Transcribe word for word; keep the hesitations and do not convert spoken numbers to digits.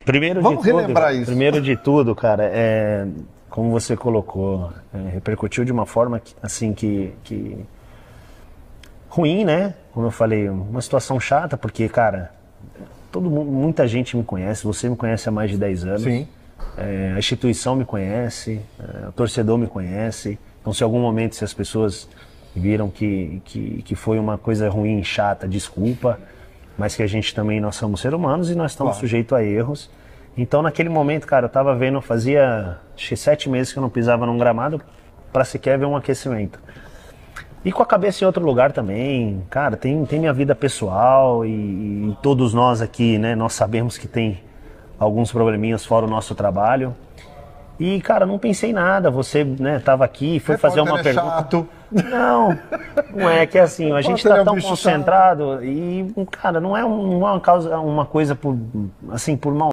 Primeiro Vamos de tudo, relembrar isso. Primeiro de tudo, cara, é, como você colocou, é, repercutiu de uma forma que, assim que, que ruim, né? Como eu falei, uma situação chata, porque, cara, todo mundo, muita gente me conhece, você me conhece há mais de dez anos. Sim. É, a instituição me conhece, é, o torcedor me conhece. Então, se em algum momento se as pessoas viram que, que, que foi uma coisa ruim, chata, desculpa, mas que a gente também, nós somos seres humanos e nós estamos Claro. sujeitos a erros. Então, naquele momento, cara, eu tava vendo, fazia acho que sete meses que eu não pisava num gramado para sequer ver um aquecimento. E com a cabeça em outro lugar também, cara, tem, tem minha vida pessoal e, e todos nós aqui, né, nós sabemos que tem alguns probleminhas fora o nosso trabalho. E, cara, não pensei em nada, você, né, tava aqui, foi fazer uma é pergunta. Chato. Não, não é que é assim, a gente Repórter é tá um tão bicho concentrado e, cara, não é, um, não é uma causa, uma coisa por, assim, por mal.